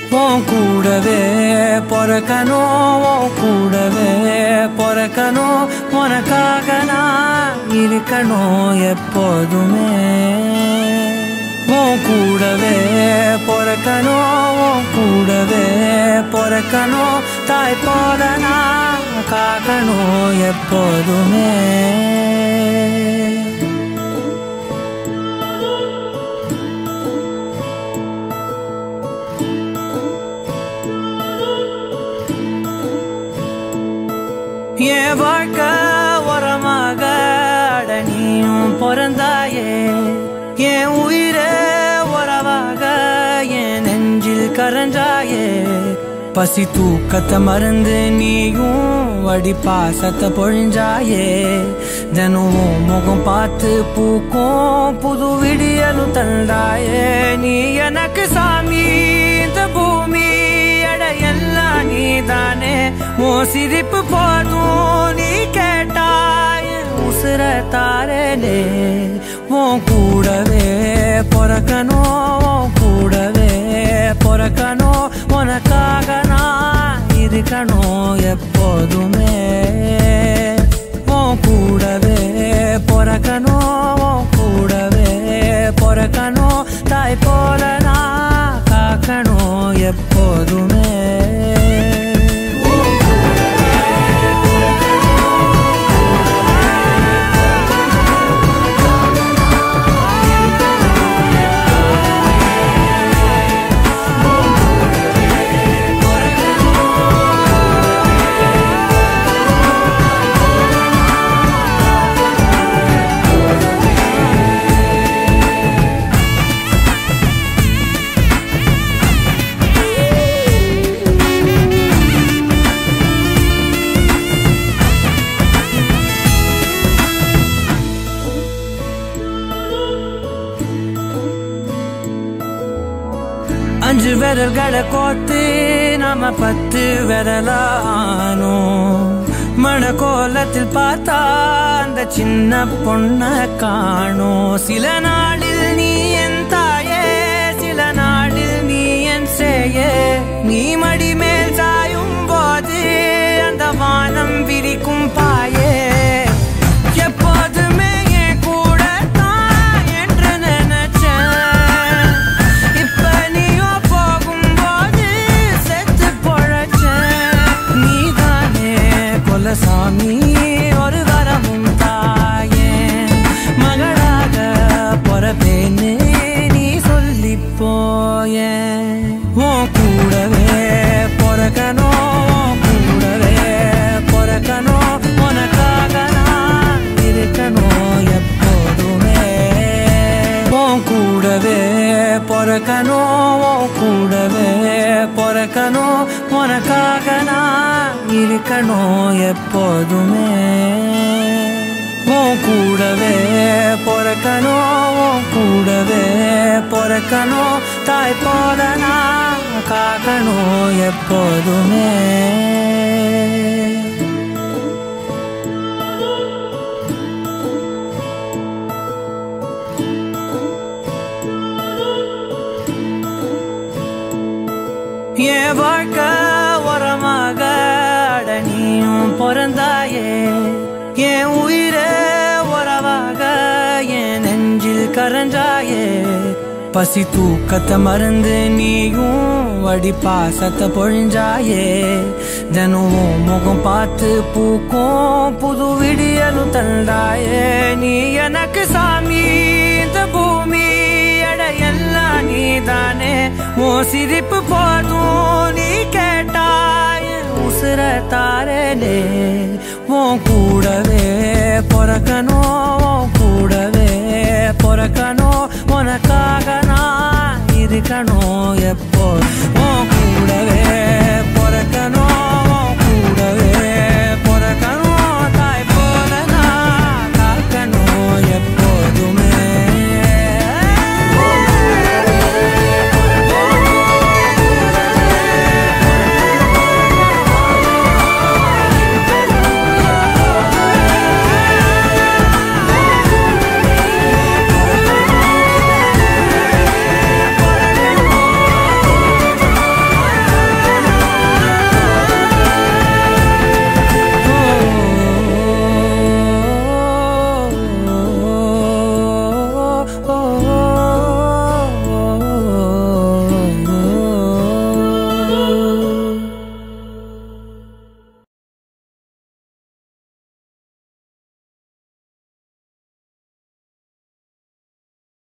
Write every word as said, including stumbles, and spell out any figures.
உன் கூடவே பொறக்கணும், உன் கூடவே பொறக்கணும், உனக்காக நான் இருக்கணும் எப்போதுமே. உன் கூடவே பொறக்கணும், உன் கூடவே பொறக்கணும், தாய் போல நான் காக்கணும் எப்போதுமே. என் வாழ்க்கை உரமாக நீயும் பிறந்தாயே, என் உயிரே உறவாக என் நெஞ்சில் கரஞ்சாயே. பசி தூக்கத்தை மறந்து நீயும் அடி பாசத்தை பொழிஞ்சாயே. தினம் முகம் பார்த்து பூக்கும் புது விடியலும் தந்தாயே. நீ எனக்கு சாமி, இந்த பூமி எல்லாம் நீதானே. ஓ சிரிப்பு போதும் நீ கேட்டாய் உசுர தாரனே. உன் கூடவே பொறக்கணும், கூடவே பொறக்கணும், உனக்காக நான் இருக்கணும் எப்போதுமே. உன் கூடவே பொறக்கணும், கூடவே பொறக்கணும், தாய் போல நான் காக்கணும் எப்போதுமே. அஞ்சு விரல்களை கோத்து நாம பத்து விரலானோ. மணக்கோலத்தில் பார்த்தா அந்த சின்ன பொண்ண காணோம். சில நாளில் நீ என் தாயே, சில நாளில் நீ என் சேயே. நீ மடி மேல் சாயும் போது அந்த வானம் விரிக்கும் பாயே. எப்போதுமே என் கூட தான் என்று நினைச்சேன். இப்ப நீயோ போகும்போது செத்து பொழைச்சேன். நீதானே கொலசாமி, ஒரு வரமும் தாயே. மகளாக பொறப்பேன்னு நீ சொல்லி போய. உன் கூடவே பொறக்கணும், கூடவே பொறக்கணும், உனக்காக நான் இருக்கணும் எப்போதுமே. உன் கூடவே பொறக்கணும், கூடவே பொறக்கணும், உனக்காக நான் இருக்கணும் எப்போதுமே. உன் கூடவே பொறக்கணும், கூடவே பொறக்கணும், தாய் போல நான் காக்கணும் எப்போதுமே. என் வாழ்க்கை உரமாக நீயும் பிறந்தாயே. என் உயிரே உறவாக என் நெஞ்சில் கரஞ்சாயே. பசி தூக்கத்தை மறந்து நீயும் அடி பாசத்தை பொழிஞ்சாயே. தினம் முகம் பார்த்து பூக்கும் புது விடியலும் தந்தாயே. நீ எனக்கு சாமி, இந்த பூமி எல்லாம் நீதானே. ஓ சிரிப்பு போதும் நீ கேட்டாய் உசுர தாரனே. உன் கூடவே பொறக்கணும், கூடவே பொறக்கணும், உனக்காக நான் இருக்கணும் எப்போ.